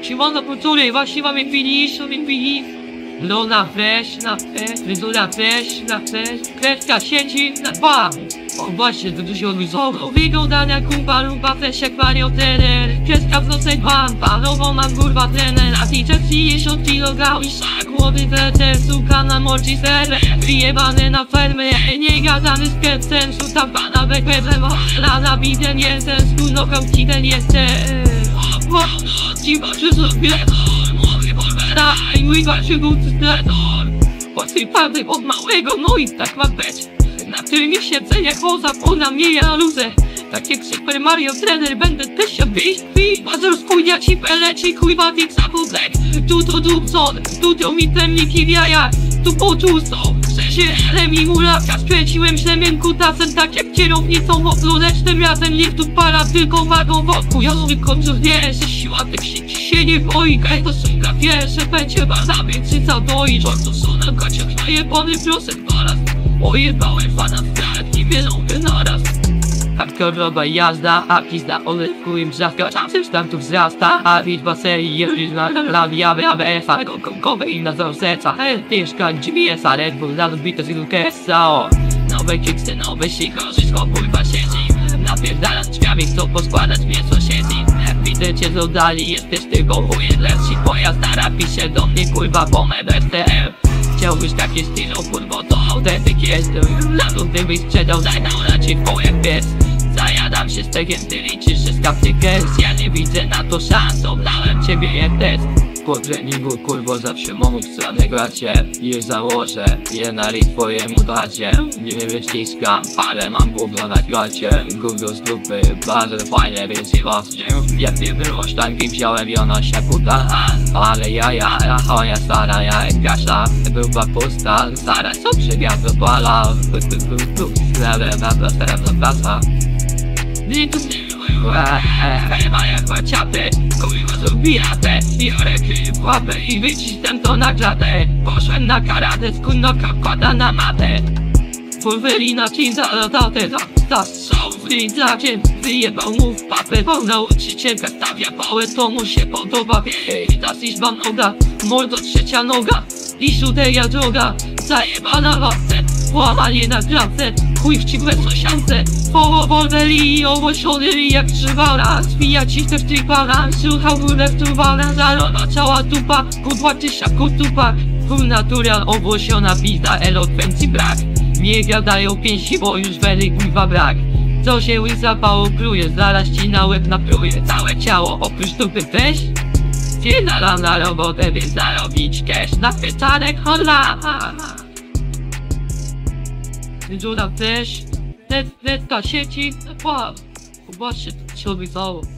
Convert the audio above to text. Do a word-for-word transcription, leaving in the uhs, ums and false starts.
Siłana poczuli, właśnie mamy finish, mamy finish. No na fresh, na fresh, wydu na fresh, na fresh. Kreska sieci na dwa. O właśnie, to tu się odbyło. Wyglądania kumpa, lumpa, fresh jak Mario trener. Kreska w nosek pan, panowo mam kurwa trener. A teacher trzydzieści kilogramów i szak głowy weter. Suka na morci serwer, wyjebane na fermę. Nie gadany z kepcem, rzucam pana bekweblem. Rana widzę, nie ten stół, nokał ci ten jestem. Dziwa się sobie, mówię Wolvera i mój waszy głód trenor. Posypany od małego, no i tak ma być. Na którym mi siedzę jak woza, ona mnie ja luzę. Tak jak Super Mario trener, będę też się wyjść. Bazar spójnia ci peleci, kurwa tych zapudlek. Tu to dupcon, tu to mi temniki w jajach. Tu poczuł są, że się remi muraka. Skręciłem ślemiem kutasem, tak jak kierownicą woklu. Lecz tym razem nie tu para, tylko wagą wokół. Ja tylko wie, że siła tych się, się nie boi. Kaj to szybka pierwsze będzie badamy, czy zadoi. Rządzą są na gaciach, najebany proszę dwa raz. Ojebałem fana w krat, nie wiedzą naraz. Hardkorowa jazda, a pizda olewku im wrzaska. Czasem sztantów wzrasta, a liczba serii jest liczna. Labiawy A B S a kokowe i na serca. Tyszka G B S a Red Bull, nadbite z Ilkesa. O, nowe kiksy, nowe siko, wszystko pływa sieci. Napierdalam drzwiami, chcą poskładać mnie sąsiedzi. Widzę cię z oddali, jesteś tylko chuje. Lecz twoja stara pisze do mnie, kurwa, po me B T L. Chciałbyś taki styl, opór, bo to autentyk jest. Ladu gdybyś sprzedał, daj na racie w koło jak pies. Zajadam się stegiem, ty liczysz, że skaptykę. Ja nie widzę na to szans, oblałem ciebie jak test. Po treningu kurwo zawsze mogę w stronę gracie. Je założę, je nalej twojemu dacie. Nie wyściskam, ale mam gówno na gracie. Gówno z dupy, bardzo fajne, więc i was wzię. Jak nie było sztangi, wziąłem i ona się puta. Ale ja, ja, ja, moja stara, ja jak kasza. Była pusta, zaraz co przywiat dopala. Zlewę na plasterem na plasa. Nie tu nie chyba jak maciaty, kurwa zrobiate. Biorę kryj łapę i wycisnę to na klatę. Poszłem na karadę, skórnoka wkłada na matę. Wolverina cinta latatę, za zastrzał w rydzacie. Wyjebał mu w papę, bo nauczycielka stawia pałę, to mu się podoba. Ej, ta liczba noga, mordo trzecia noga. Liszuteja droga, zajebana lasce. Łamanie na klatce, chuj w cibłę sąsiadce. Po Wolveri owoszony jak trzywala. Zwija ci też tripala, słuchał górę wtruwala. Zarona cała dupa, kudła czy siapką tupa. Full natural owłosiona pizda, elokwencji brak. Nie gadają pięści, bo już weli kurwa brak. Co się łysa pało pluje, zaraz ci na łeb napluje. Całe ciało oprócz dupy też. Zjedalam na robotę, by zarobić cash. Na pieczarek hola. Dziura też. Letka sieci, wow. Zobaczcie, co się odbywało.